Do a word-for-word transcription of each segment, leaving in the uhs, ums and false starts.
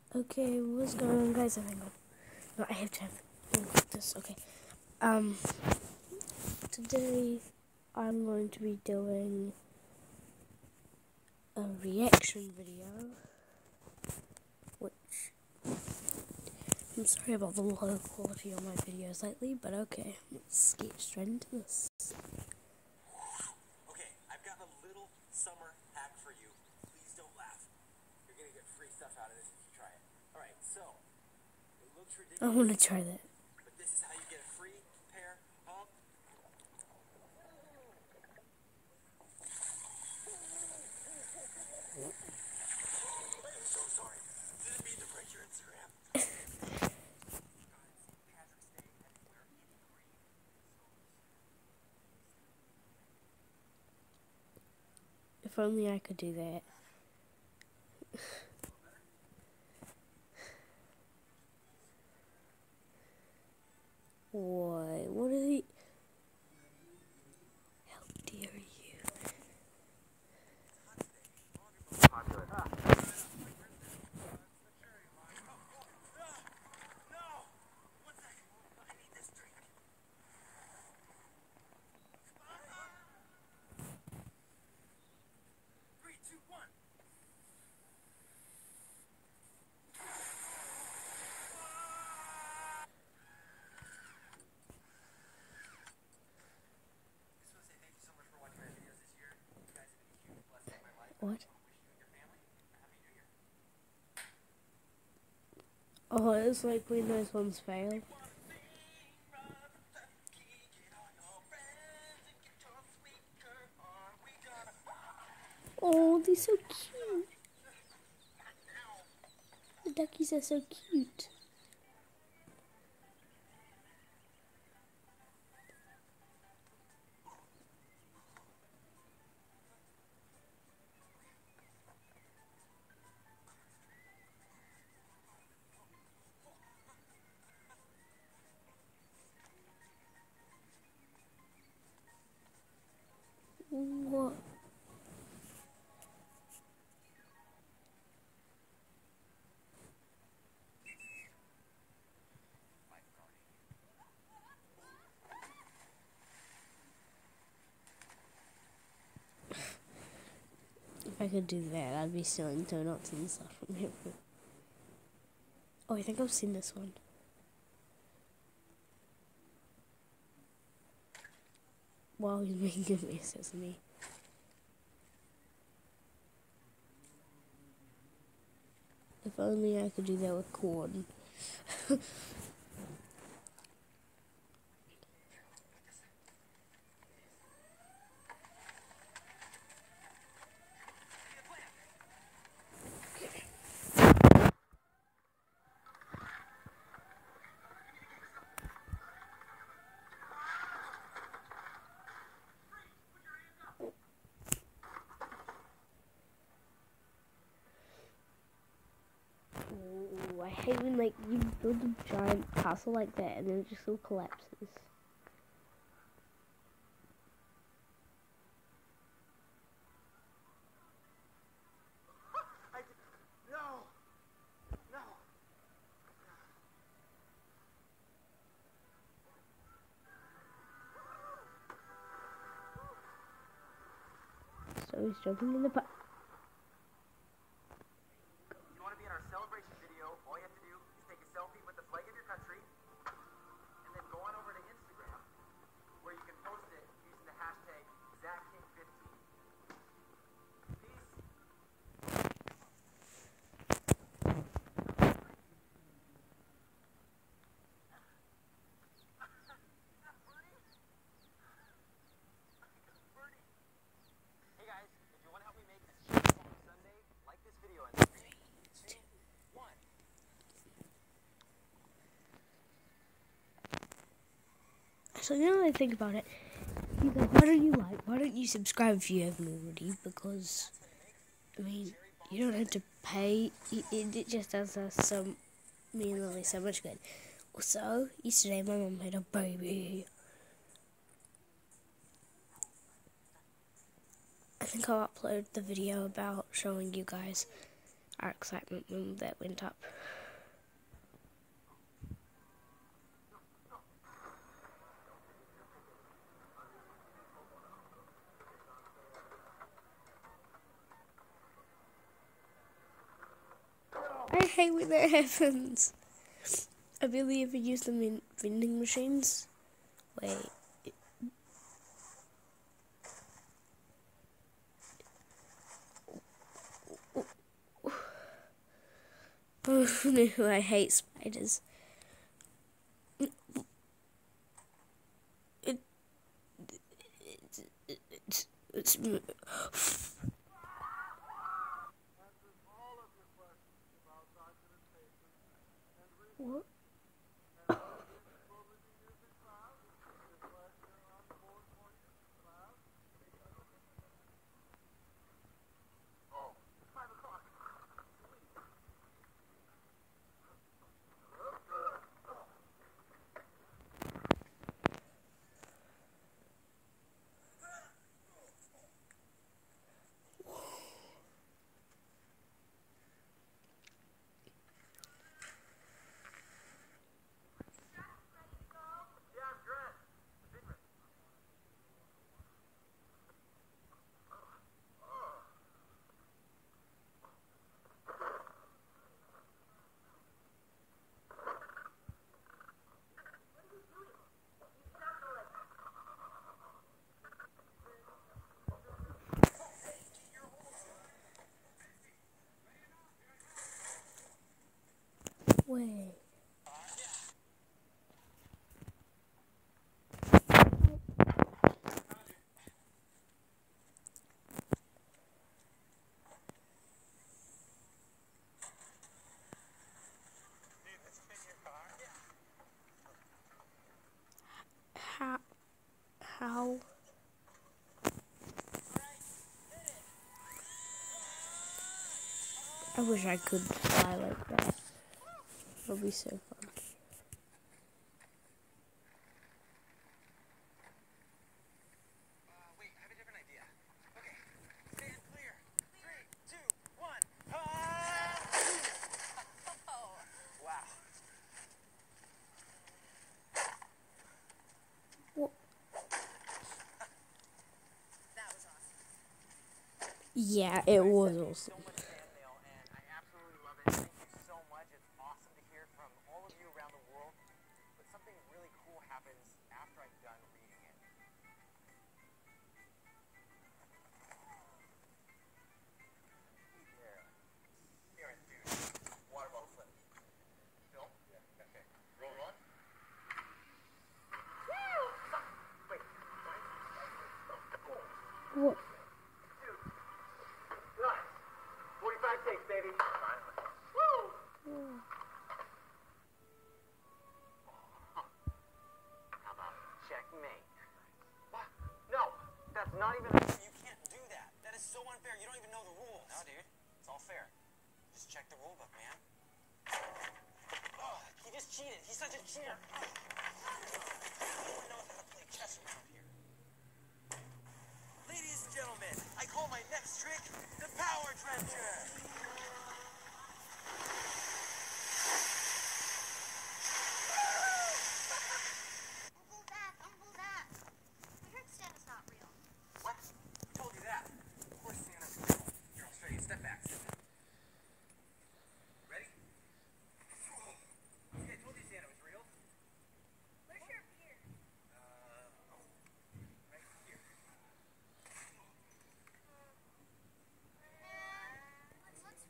Okay, what's going on, guys? Oh, hang on. No, I have to have this. Okay. Um, today I'm going to be doing a reaction video, which I'm sorry about the low quality on my videos lately, but okay, let's get straight into this. Okay, I've got a little summer hack for you. Please don't laugh. You're gonna get free stuff out of this if you try it. Alright, so, it looks ridiculous. I want to try that. But this is how you get a free pair of... I'm so sorry. Didn't mean to break your Instagram. If only I could do that. Why? What are they? How dare you? What? Oh, it's like when those ones fail. Oh, they're so cute. The duckies are so cute. What? If I could do that, I'd be stealing donuts and stuff from him. Oh, I think I've seen this one. Wow, he's making good faces at me. If only I could do that with corn. Ooh, I hate when like you build a giant castle like that and then it just all collapses. I did... No! No! So he's jumping in the pot. If you want to be in our celebration video, all you have to do is take a selfie with the flag of your country, and then go on over to Instagram, where you can post it using the hashtag Zach King fifteen. Peace. Hey guys, if you want to help me make this huge Palm Sunday, like this video and three, two, one. So now that I think about it, you guys, why don't you like, why don't you subscribe if you haven't already? Because, I mean, you don't have to pay, it, it just does us some, me and Lily so much good. Also, yesterday my mum had a baby. I think I'll upload the video about showing you guys. our excitement when that went up. I hate when that happens. I barely ever use them in vending machines. Wait. Oh no, I hate spiders. It, it, it, it's, it's, what? Wait. How? How? I wish I could fly like that. It would be so fun. Yeah, it was awesome. So much fan mail, and I absolutely love it. Thank you so much. It's awesome to hear from all of you around the world. But something really cool happens after I'm done reading it. There. Aaron, dude. Water bottle flip. No? Yeah. Okay. Roll on. Woo! Wait. What? forty-five takes, baby. Woo! How about checkmate? What? No, that's not even. You can't do that. That is so unfair. You don't even know the rules. No, dude. It's all fair. Just check the rule book, man. Oh, he just cheated. He's such a cheater. No one knows how to play chess around here. Ladies and gentlemen, I call my next trick the Power Trencher. Uncle Zach, Uncle Zach. I heard Santa's not real. What? Who told you that? Of course Santa's real. Here, I'll show you. Step back. Step back. Ready? Okay, I told you Santa was real. Where's your beer? Uh, oh. Right here. Let's, let's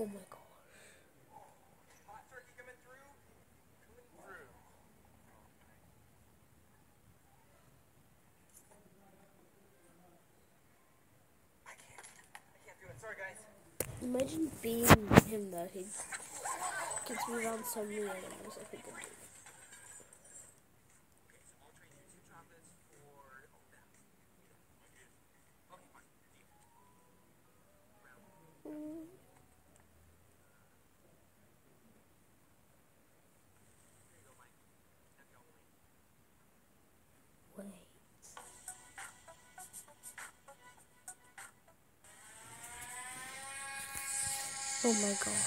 Oh my god. Hot turkey coming through. Coming through. I can't. I can't do it. Sorry, guys. Imagine being him though. He gets me around so many animals. I think I do. Okay, so I'll trade you two chocolates for oh that. Okay, fine. Deal. Mm. Here you go, Mike. Have y'all play. Wait. Oh my god.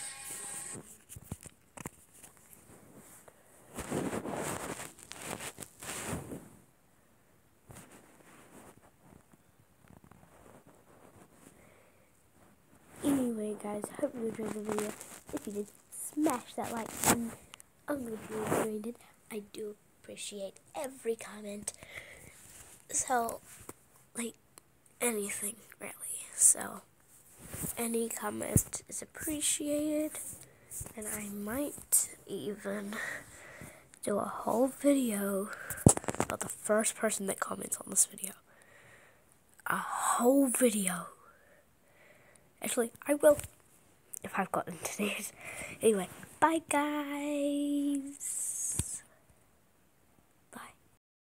Anyway, guys, I hope you enjoyed the video. If you did, smash that like button. I'm if you enjoyed it. I do appreciate every comment. So, like, anything, really. So, any comment is appreciated. And I might even do a whole video about the first person that comments on this video. A whole video. Actually, I will, if I've got internet. Anyway, bye guys.